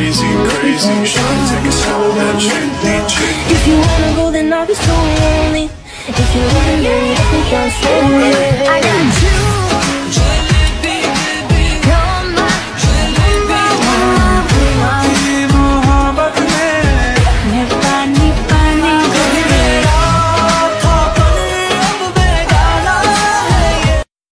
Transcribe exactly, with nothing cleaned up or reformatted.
crazy, crazy. Shawty, take it slow, that tricky, tricky. If you wanna go, then I'll be so lonely. If you wanna get it, I think I'm so lonely. I got you.